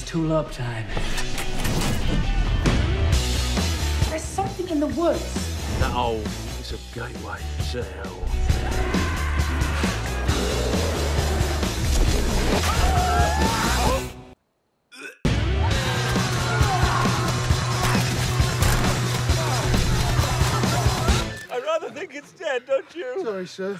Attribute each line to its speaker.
Speaker 1: tulip time.
Speaker 2: There's something in the woods.
Speaker 3: That hole is a gateway to hell. I'd rather think it's dead, don't you?
Speaker 4: Sorry, sir.